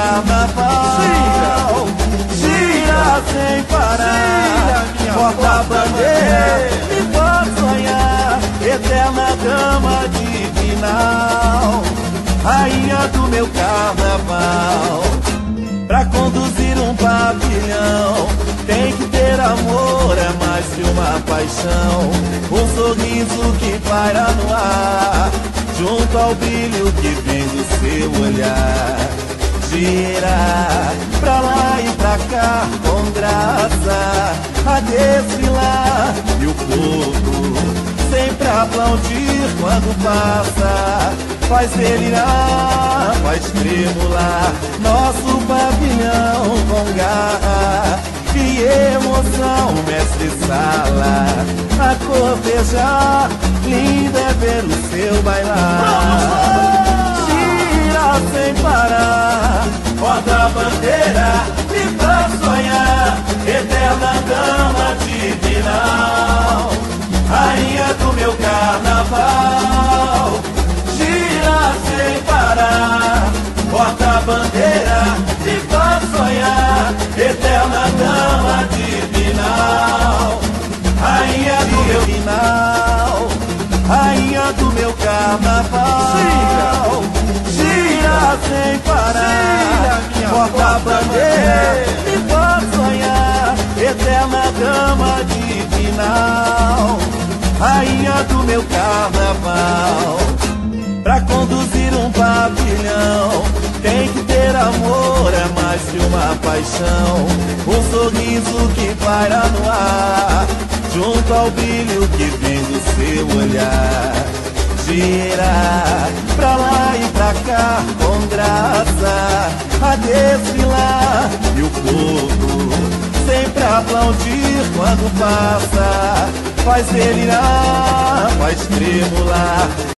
carnaval. Gira sem parar, porta a bandeira, me faz sonhar, eterna dama divinal, rainha do meu carnaval. Pra conduzir um pavilhão tem que ter amor, é mais que uma paixão. Um sorriso que paira no ar, junto ao brilho que vem do seu olhar. Gira pra lá e pra cá com graça, a desfilar, e o povo sempre aplaudir quando passa. Faz delirar, faz tremular nosso pavilhão com garra e emoção, mestre Sala, a cortejar, linda é ver o seu bailar. Gira sem parar, porta a bandeira, me faz sonhar, eterna dama divinal, rainha do meu carnaval. Gira sem parar, porta a bandeira, me faz sonhar, eterna dama divinal, rainha do meu final, rainha do meu carnaval. Gira sem parar, porta a bandeira, me faz sonhar, eterna dama divinal, rainha do meu carnaval. Pra conduzir um pavilhão tem que ter amor, é mais que uma paixão. Um sorriso que paira no ar, junto ao brilho que vem do seu olhar. Gira pra lá e pra cá com graça, a desfilar, e o povo sempre aplaudir quando passa. Faz delirar, faz tremular